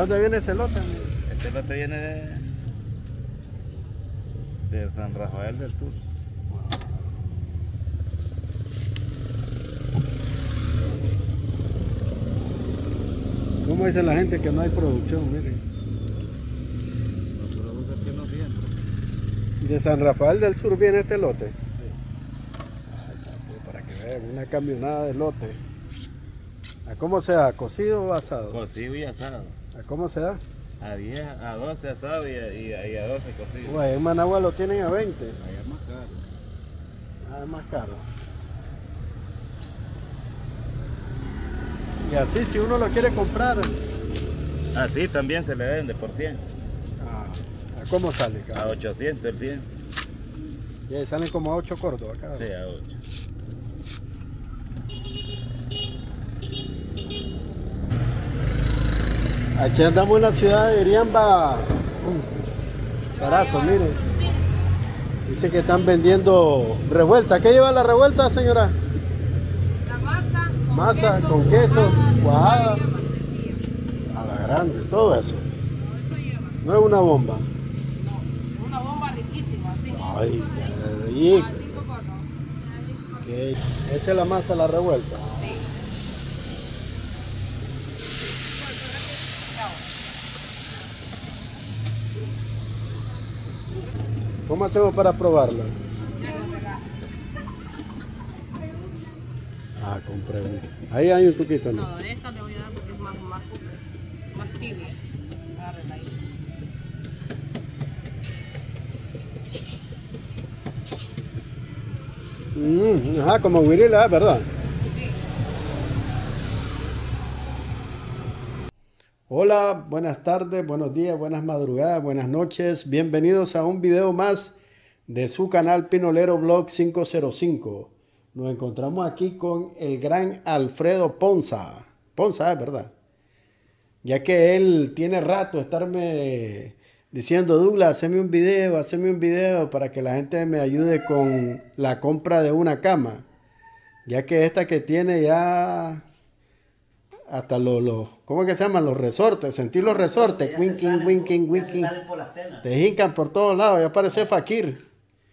dónde viene ese lote? Este lote viene de San Rafael del Sur. ¿Cómo dice la gente que no hay producción? Miren. Los productos que no vienen. De San Rafael del Sur viene este lote. Sí. Para que vean, una camionada de lote. ¿A cómo se da? ¿Cocido o asado? Cocido y asado. ¿A cómo se da? A 10, a 12 asado y a 12 cocido. Pues en Managua lo tienen a 20. Allá es más caro. Ah, es más caro. Y así, si uno lo quiere comprar, Así también se le vende por 100. ¿a cómo sale? A Cabrón? 800 el 100. Y ahí salen como a 8 Córdoba acá. Sí, a 8. Aquí andamos en la ciudad de Iriamba. Carazo, miren. Dice que están vendiendo revuelta. ¿Qué lleva la revuelta, señora? La masa Masa con queso, cuajada. y mantequilla. A la grande, todo eso. Eso lleva. No es una bomba. No, una bomba riquísima, así. Ay, qué rico. 5 corros. Ok. Esta es la masa, la revuelta. Sí. ¿Cómo hacemos para probarla? Compré una. Ahí hay un tuquito, ¿no? No, esta te voy a dar porque es más tibia. Agárrala ahí. Ajá, como Wirila, ¿verdad? Sí. Hola, buenas tardes, buenos días, buenas madrugadas, buenas noches. Bienvenidos a un video más de su canal Pinolero Blog 505. Nos encontramos aquí con el gran Alfredo Ponza. Ponza, es verdad. Ya que él tiene rato de estarme diciendo, Douglas, haceme un video para que la gente me ayude con la compra de una cama. Ya que esta que tiene ya hasta ¿cómo es que se llaman? Los resortes, sentir los resortes, winking, winking, winking. Salen por las telas. Te hincan por todos lados, ya parece fakir.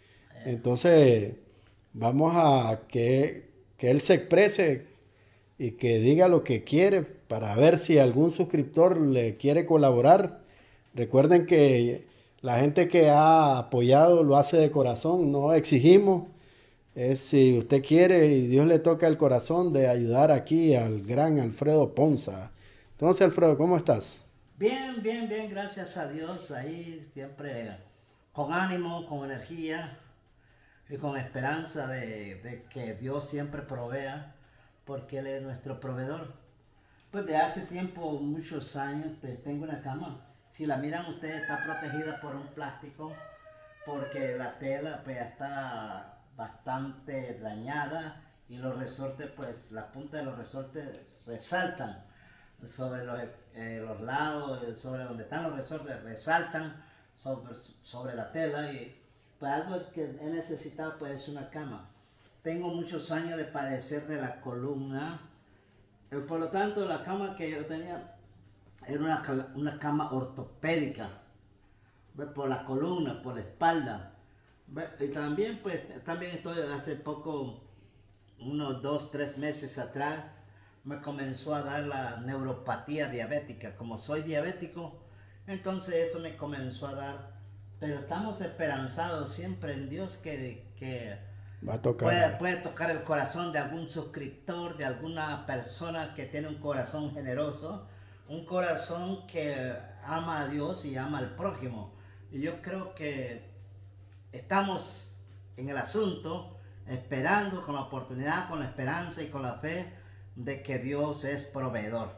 Entonces, vamos a que él se exprese y que diga lo que quiere para ver si algún suscriptor le quiere colaborar. Recuerden que la gente que ha apoyado lo hace de corazón, no exigimos. Es si usted quiere y Dios le toca el corazón de ayudar aquí al gran Alfredo Ponza. Entonces, Alfredo, ¿cómo estás? Bien, bien, bien, gracias a Dios. Ahí siempre con ánimo, con energía y con esperanza de que Dios siempre provea, porque Él es nuestro proveedor. Pues de hace tiempo, muchos años, pues tengo una cama. Si la miran ustedes, está protegida por un plástico, porque la tela pues está bastante dañada y los resortes, pues la punta de los resortes resaltan sobre los lados, sobre donde están los resortes, resaltan sobre la tela, y pues algo que he necesitado pues es una cama. Tengo muchos años de padecer de la columna, por lo tanto la cama que yo tenía era una cama ortopédica, ¿ves? Por la columna, por la espalda. Y también pues estoy hace poco, unos 2-3 meses atrás, me comenzó a dar la neuropatía diabética. Como soy diabético, entonces eso me comenzó a dar. Pero estamos esperanzados siempre en Dios que Va a tocar. puede tocar el corazón de algún suscriptor, de alguna persona que tiene un corazón generoso, un corazón que ama a Dios y ama al prójimo. Y yo creo que estamos en el asunto, esperando con la oportunidad, con la esperanza y con la fe de que Dios es proveedor.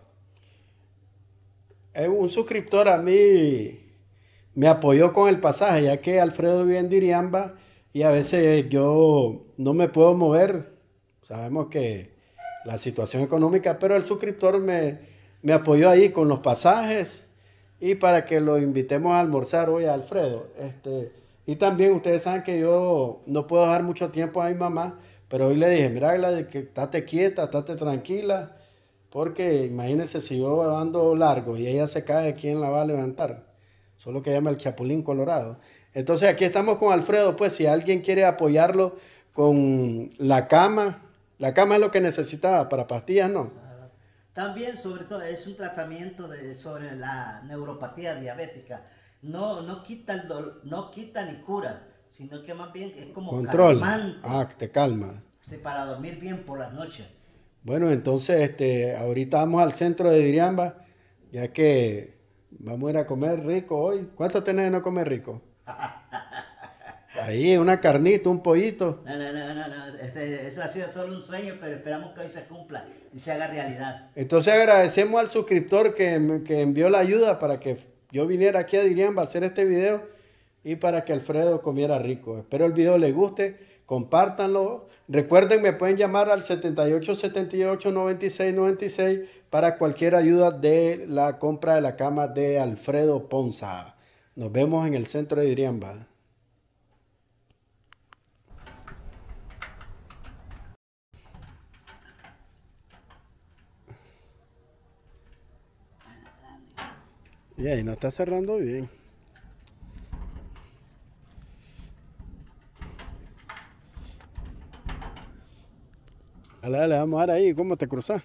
Un suscriptor a mí me apoyó con el pasaje, ya que Alfredo vive en Diriamba y a veces yo no me puedo mover. Sabemos que la situación económica, pero el suscriptor me apoyó ahí con los pasajes y para que lo invitemos a almorzar hoy a Alfredo. Y también ustedes saben que yo no puedo dejar mucho tiempo a mi mamá, pero hoy le dije, mira, que estate quieta, estate tranquila, Porque imagínense si yo ando largo y ella se cae, ¿quién la va a levantar? Solo que llama el Chapulín Colorado. Entonces aquí estamos con Alfredo, pues si alguien quiere apoyarlo con la cama es lo que necesitaba para pastillas, ¿no? También, sobre todo, es un tratamiento sobre la neuropatía diabética. No quita no quita ni cura, sino que más bien es como Control. calmante. Ah, te calma. Sí, para dormir bien por las noches. Bueno, entonces ahorita vamos al centro de Diriamba, ya que vamos a ir a comer rico hoy. ¿Cuánto tenés de no comer rico? Ahí, una carnita, un pollito. No. Eso ha sido solo un sueño, pero esperamos que hoy se cumpla y se haga realidad. Entonces agradecemos al suscriptor que envió la ayuda para que yo viniera aquí a Diriamba a hacer este video y para que Alfredo comiera rico. Espero el video les guste, compártanlo. Recuerden, me pueden llamar al 7878-9696 para cualquier ayuda de la compra de la cama de Alfredo Ponza. Nos vemos en el centro de Diriamba. Y ahí no está cerrando bien. Dale, vamos a ver ahí cómo te cruzas.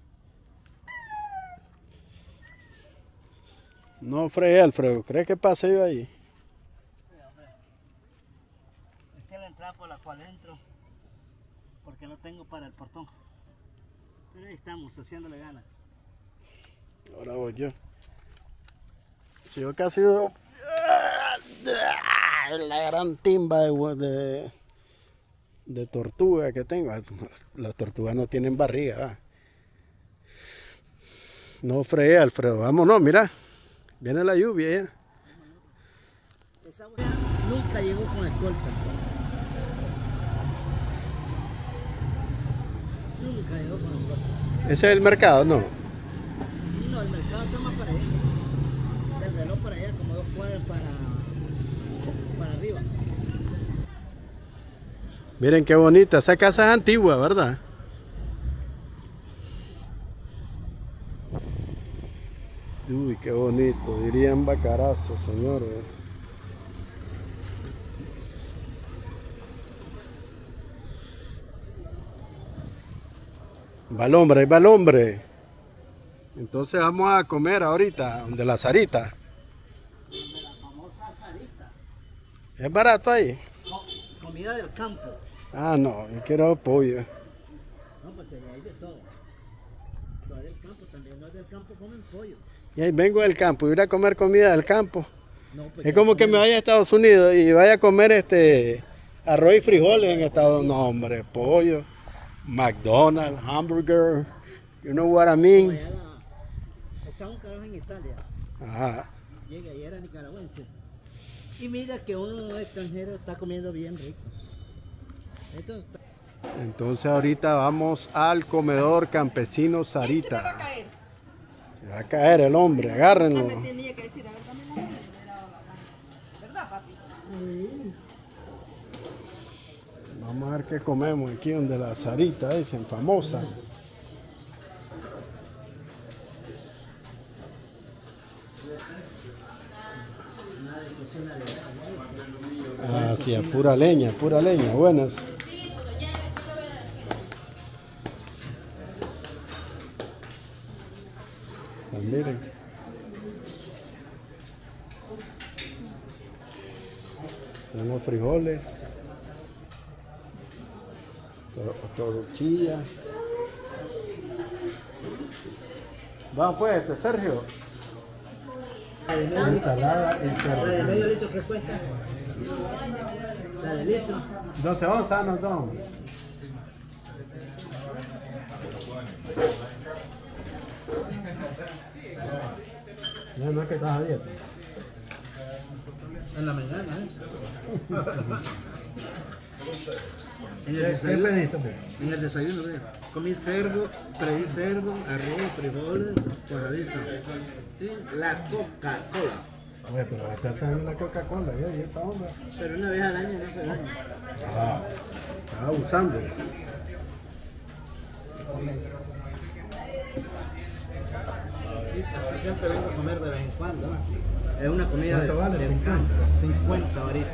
No fregué, Alfredo. ¿Crees que pase yo ahí? Es que la entrada por la cual entro, porque no tengo para el portón. Pero ahí estamos, haciéndole ganas. Ahora voy yo. Si yo casi sido la gran timba de tortuga que tengo. Las tortugas no tienen barriga. ¿Va? No fregué, Alfredo. Vámonos, mira. Viene la lluvia ya. Esa nunca llegó con escolta. Nunca llegó con escolta. Ese es el mercado, ¿no? No, el mercado está más para allá. Del reloj para allá, como 2 cuadras para arriba. Miren qué bonita. Esa casa es antigua, ¿verdad? Uy, qué bonito. Dirían bacarazo, señores. Va el hombre, ahí va el hombre. Entonces vamos a comer ahorita, donde la Sarita. De la famosa Sarita. ¿Es barato ahí? Comida del campo. Ah, no, yo quiero pollo. No, pues allá hay de todo. Todo del campo también. No es del campo, comen pollo. Y ahí vengo del campo, ir a comer comida del campo. No, pues Es como que me vaya a Estados Unidos y vaya a comer arroz y frijoles en Estados Unidos. No, hombre, pollo, McDonald's, hamburger, you know what I mean? Estaba un carajo en Italia. Ajá. Llega y era nicaragüense. Y mira que uno extranjero está comiendo bien rico. Entonces ahorita vamos al comedor campesino Sarita. Se va a caer. Se va a caer el hombre, agárrenlo. Me tenía que decir, a ver, dame la mano, le daba la mano. ¿Verdad, papi? Vamos a ver qué comemos aquí donde la Sarita dicen famosa. Ah, sí, es pura leña, buenas. Pues miren. Tenemos frijoles, tortillas. Vamos pues, Sergio. Ensalada y ¿La de medio litro qué cuesta? ¿La de litro? 12 onzas nos damos. No es que estás a dieta. En la mañana, ¿Qué pediste? En el desayuno, comí cerdo, freí cerdo, arroz, frijoles, cuadraditos. Y la Coca-Cola. Oye, pero acá está en la Coca-Cola, ¿y esta onda? Pero una vez al año no se daña. Ah, estaba usando. Aquí siempre vengo a comer de vez en cuando. Es una comida ¿Cuánto vale? de 50. 50 ahorita.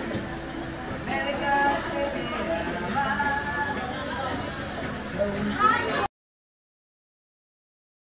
Ay,